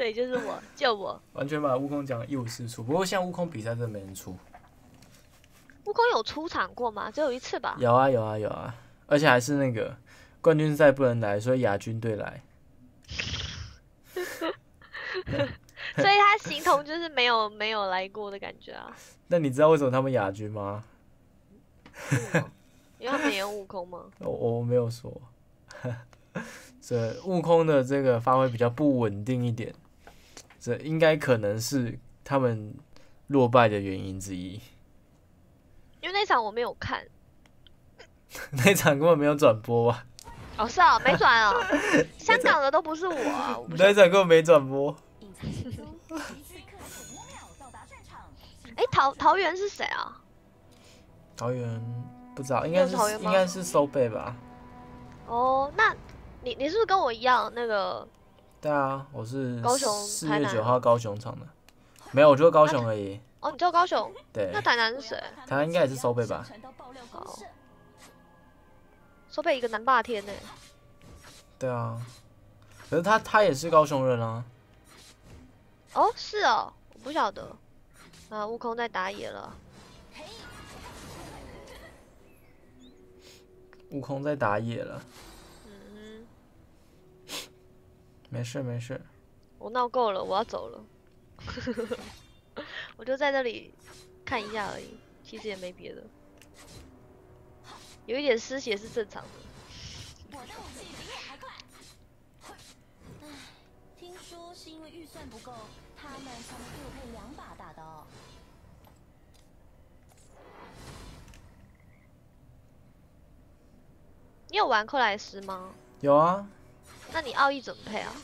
对，就是我，救我！ 完全把悟空讲得一无是处。不过像悟空比赛真的没人出。 悟空有出场过吗？只有一次吧。 有啊有啊有啊，而且还是那个冠军赛不能来，所以亚军队来。 所以他形同就是没有来过的感觉啊。 那你知道为什么他们亚军吗？ 因为他们也用悟空吗？ 我没有说。这悟空的这个发挥比较不稳定一点，这应该可能是他们落败的原因之一。 因为那场我没有看。 那场根本没有转播吧？ 哦，是啊，没转哦。香港的都不是我啊。 那场根本没转播。 哎，桃园是谁啊？ 桃园不知道，应该是收贝吧？ 哦，那你是不是跟我一样那个？ 对啊，我是高雄 4月9号高雄场的，没有，我就高雄而已。 哦，你知道高雄？ 对。 那台南是谁？ 台南应该也是收贝吧？ 好，收贝一个南霸天呢。 对啊，可是他也是高雄人啊。 哦，是哦，我不晓得。啊，悟空在打野了。 悟空在打野了。 嗯， 没事没事。 我闹够了，我要走了。我就在这里看一下而已，其实也没别的。有一点失血是正常的。 我的武器比你还快。听说是因为预算不够，他们才能给我配2把大刀。 你有玩克莱斯吗？ 有啊。 那你奥义怎么配啊？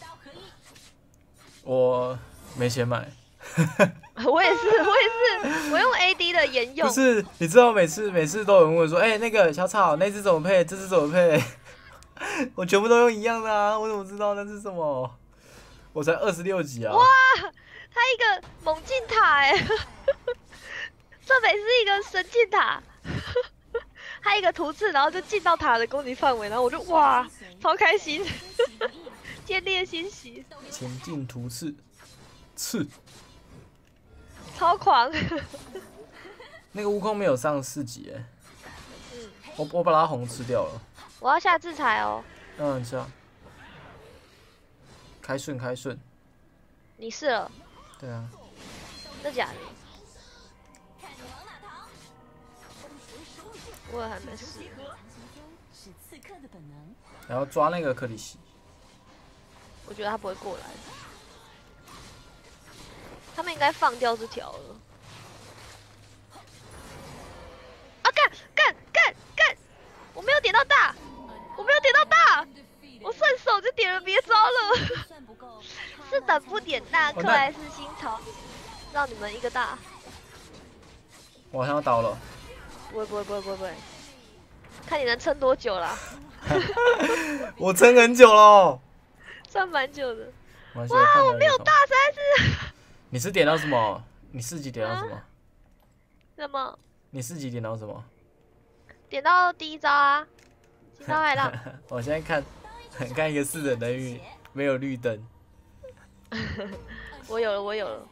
我没钱买。 我也是，我用 AD 的沿用。 不是，你知道每次都有人问说，那个小草那只怎么配，这只怎么配？我全部都用一样的啊，我怎么知道那是什么？我才26级啊！ 哇，他一个猛进塔这北是一个神进塔，他一个图刺，然后就进到塔的攻击范围，然后我就哇，超开心，见猎欣喜。 前进图刺， 超狂。 那个悟空没有上4级我把他红吃掉了。 我要下制裁哦。 这样。开顺。 你试了？ 对啊。 真假的？我也还没试。 然后抓那个克里希。 我觉得他不会过来。他们应该放掉这条了。啊！干！我没有点到大，我顺手就点了别招了。是等不点大，克莱斯新潮，让你们一个大。 我好像要倒了。 不会，看你能撑多久啦。 我撑很久了。 算蛮久的。 哇， 我没有大，实在是。 你是点到什么？你4级点到什么？ 什么？ 你4级点到什么？ 点到第一招啊，惊涛骇浪。 我现在看一个4等人鱼，没有绿灯。 我有了。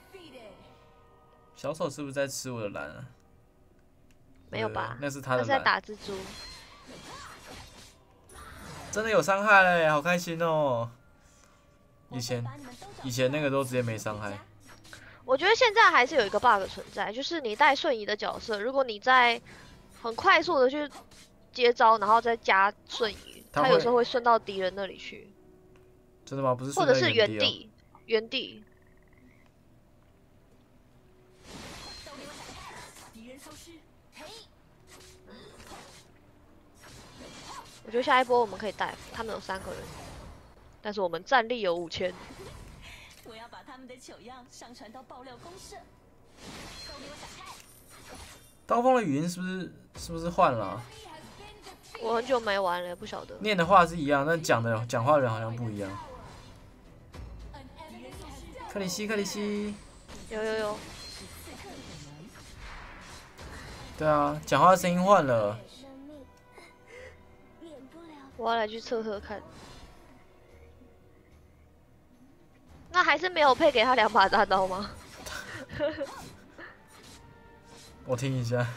小丑是不是在吃我的蓝啊？ 没有吧？ 那是他的蓝。 他是在打蜘蛛。 真的有伤害嘞，好开心哦！以前那个都直接没伤害。 我觉得现在还是有一个 bug 存在，就是你带瞬移的角色，如果你在很快速的去接招，然后再加瞬移，它有时候会顺到敌人那里去。 真的吗？不是顺或者是原地。我觉得下一波我们可以带，他们有3个人，但是我们战力有5000。 我要把他们的糗样上传到爆料公社。 刀锋的语音是不是换了我很久没玩了，不晓得。 念的话是一样，但讲话的人好像不一样。克里希。 有。 对啊，讲话声音换了。我要来去测看。那还是没有配给他2把大刀吗？ 我听一下。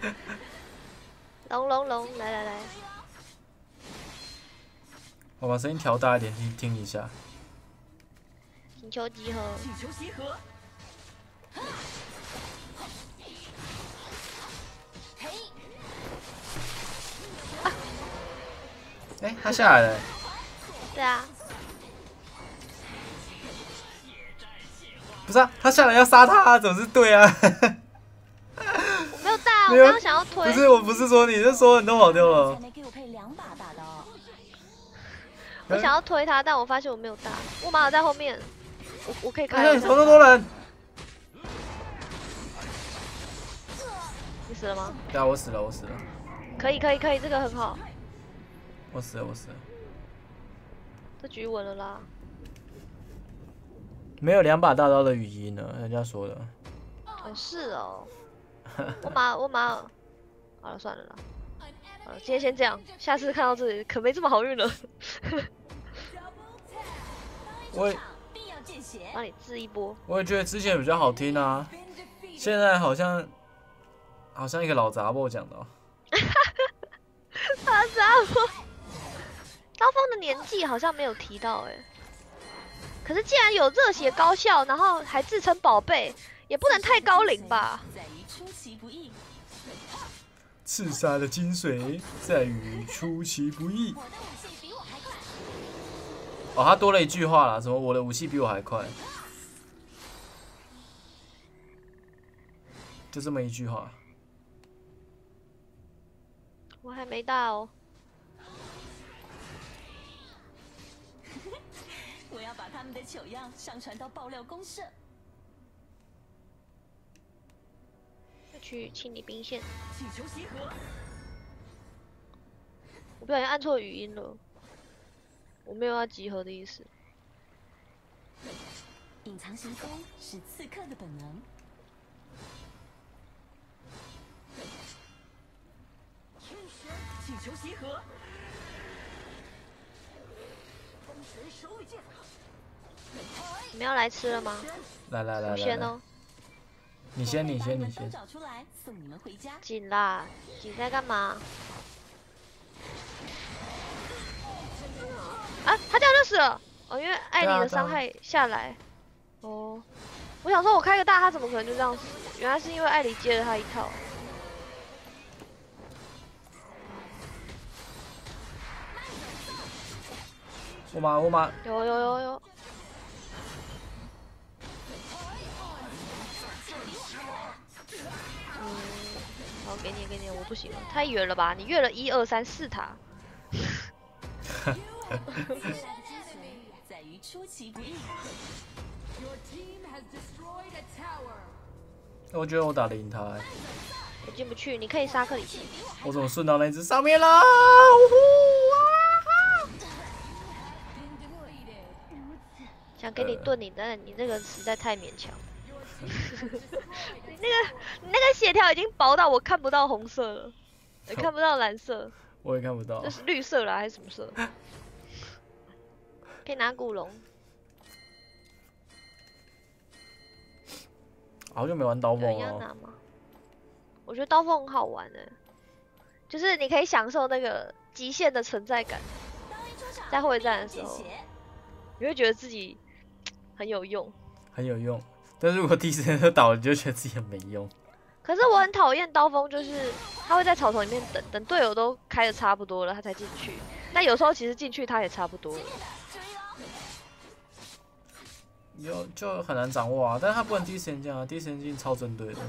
龙，来， 我把声音调大一点，听一下。 请求集合。 请求集合。 哎，他下来了。 对啊， 不是啊，他下来要杀他，怎么是对啊？ 我没有大，我没有刚刚想要推。 不是，我不是说你，是说你都跑掉了才。能给我配2把大刀。 我想要推他，但我发现我没有大。乌马尔在后面，我可以开。 哎，怎么那么多人？ 你死了吗？ 对啊，我死了。 可以，这个很好。 我死了。 这局稳了啦。 没有2把大刀的语音呢，人家说的。 哦，是哦。我马尔。好了，算了啦。好了，今天先这样，下次看到这里可没这么好运了。 我必要见血。 帮你治一波。 也觉得之前比较好听啊，现在好像一个老杂货讲的哦。 他啥？刀锋的年纪好像没有提到哎。可是既然有热血高校，然后还自称宝贝，也不能太高龄吧？ 在于出其不意。 刺杀的精髓在于出其不意。 我的武器比我还快。 哦，他多了一句话啦，什么我的武器比我还快，就这么一句话。 我还没大哦。 我要把他们的糗样上传到爆料公社。 要去清理兵线。 请求集合。 我不小心按错语音了，我没有要集合的意思。 隐藏行踪是刺客的本能。 请求集合。风神手里剑法。 你们要来吃了吗？ 来， 我先哦。 你先。 都找出来，送你们回家。 紧啦，紧在干嘛？啊，他这样就死了。哦，因为艾莉的伤害下来。哦，我想说，我开个大，他怎么可能就这样死？原来是因为艾莉接了他一套。 我马。 有。好，给你，我不行了，太远了吧？你越了1、2、3、4塔。 在于出其不意。 我觉得我打得赢他欸。 我进不去，你可以杀克里奇。 我怎么顺到那只上面了？ 想给你盾你，但你那个实在太勉强。你那个血条已经薄到我看不到红色了，也看不到蓝色。 我也看不到。 这是绿色啦还是什么色？可以拿古龙。 好久没玩刀有人锋了。 要拿吗？我觉得刀锋很好玩的，就是你可以享受那个极限的存在感，在会战的时候，你会觉得自己很有用。 很有用，但是如果第一时间就倒了，你就觉得自己很没用。 可是我很讨厌刀锋，就是他会在草丛里面等队友都开的差不多了，他才进去。但有时候其实进去他也差不多了。 就很难掌握啊，但是他不能第一时间进啊，第一时间进超针对的。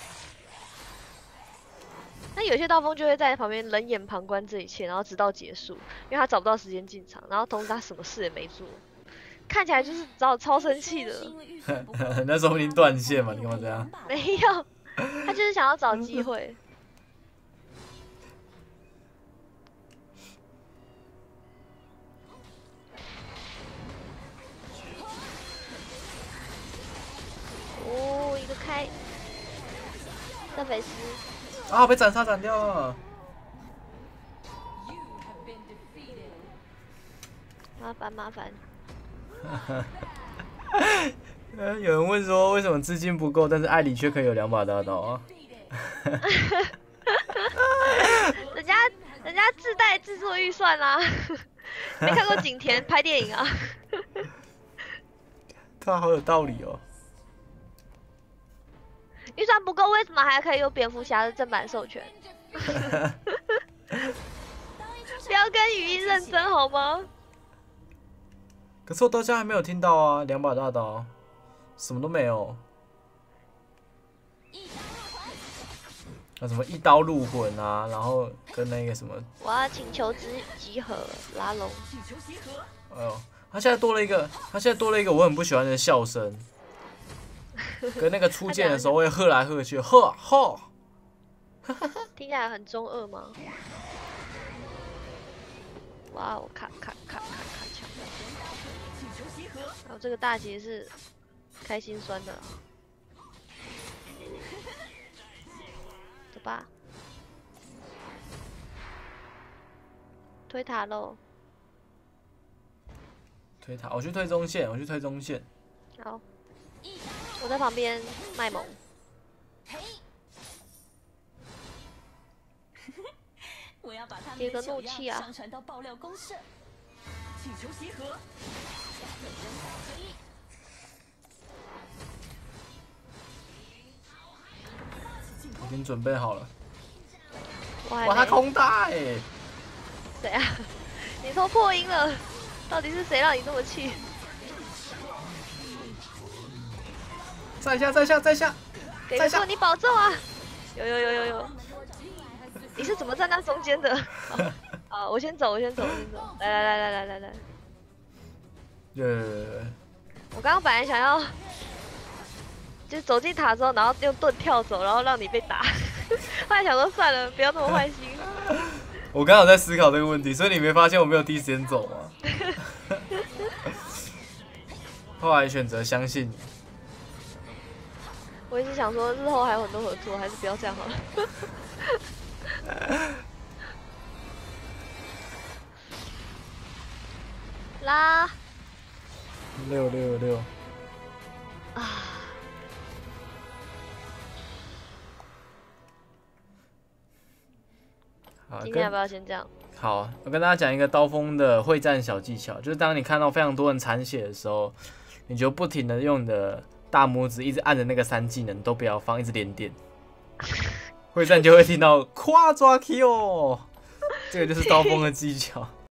那有些刀锋就会在旁边冷眼旁观这一切，然后直到结束，因为他找不到时间进场，然后同时他什么事也没做，看起来就是超生气的。 那说明断线嘛，你干嘛这样？ 没有，他就是想要找机会。哦，一个开，瑟菲斯。 啊，被斩杀斩掉了。 麻烦。 有人问说为什么资金不够，但是艾里却可以有2把大刀啊？ 人家自带制作预算啦、没看过景甜拍电影啊？ 他好有道理哦。 预算不够，为什么还可以有蝙蝠侠的正版授权？不要跟语音认真好吗？ 可是我到现在还没有听到啊，2把大刀，什么都没有。那什么一刀入魂啊，然后跟那个什么， 我要请求集合拉拢。 请求集合。 哎呦，他现在多了一个我很不喜欢的笑声，跟那个出剑的时候会喝来喝去，喝喝。 听起来很中二吗？哇哦，咔咔咔咔咔抢！ 请求集合。 还有这个大姐是开心酸的啦，走吧，推塔喽！ 推塔，我去推中线， 好，我在旁边卖萌。 我要把他们接个的小怒气啊样上传到爆料公社。 请求集合。 已经准备好了。 哇， 哇，他空大哎！ 谁啊？你都破音了，到底是谁让你这么气？ 在下！ 给个过你保重啊！有，你是怎么站在中间的？啊，我先走，来，我刚刚本来想要，就是走进塔之后，然后用盾跳走，然后让你被打。后来想说算了，不要那么坏心。 我刚好在思考这个问题，所以你没发现我没有第一时间走吗？后来选择相信你。 我一直想说，日后还有很多合作，还是不要这样好了。啦 666 啊！ 好， 今天要不要先这样？ 好，我跟大家讲一个刀锋的会战小技巧，就是当你看到非常多人残血的时候，你就不停的用你的大拇指一直按着那个3技能都不要放，一直连点，会战就会听到夸抓 Q，这个就是刀锋的技巧。